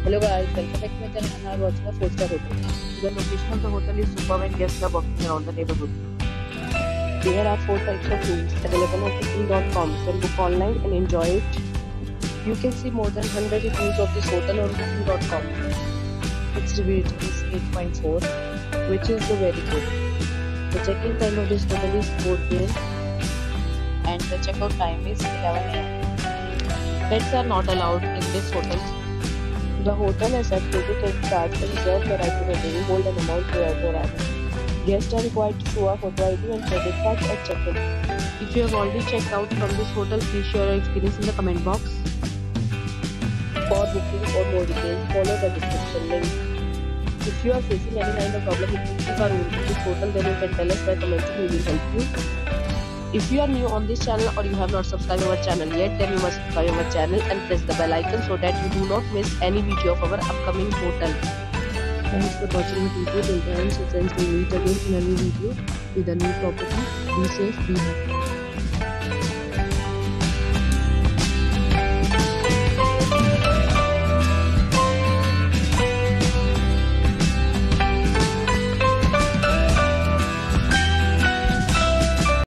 Hello guys, welcome back to my channel and I'm watching a 4-star hotel. The location of the hotel is superb and guests are walking around the neighborhood. There are 4 types of rooms available on booking.com. You can book online and enjoy it. You can see more than 100 reviews of this hotel on booking.com. Its review is 8.4, which is very good. The check-in time of this hotel is 4 p.m. and the check-out time is 11 a.m. Pets are not allowed in this hotel. The hotel accepts credit cards and reserves the right to redeem hold an amount prior to arrival. Guests are required to show a photo ID and credit card at check-in. If you have already checked out from this hotel, please share your experience in the comment box. For booking or more details, follow the description link. If you are facing any kind of problem with booking a room in this hotel, then you can tell us by commenting. We will help you. If you are new on this channel or you have not subscribed our channel yet, then you must subscribe our channel and press the bell icon so that you do not miss any video of our upcoming hotel. Thanks for watching the video till the end. So friends, we will meet again in a new video with a new property. Be safe, be happy.